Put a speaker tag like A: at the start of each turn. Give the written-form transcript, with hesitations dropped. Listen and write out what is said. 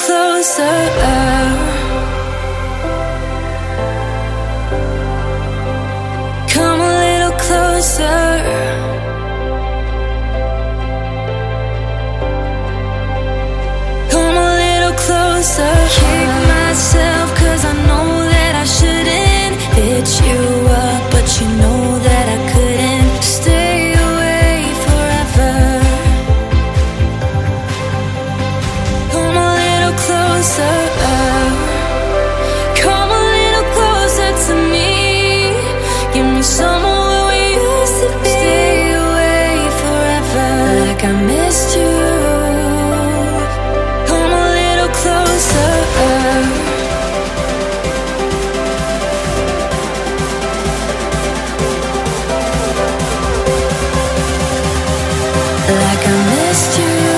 A: closer. Come a little closer. Come a little closer. Kick myself 'cause I know that I shouldn't hit you up, but you know that I couldn't stay away forever. Come a little closer. Come a little closer to me. Give me somewhere where we used to be. Stay away forever, like I missed you. Come a little closer. Like I missed you.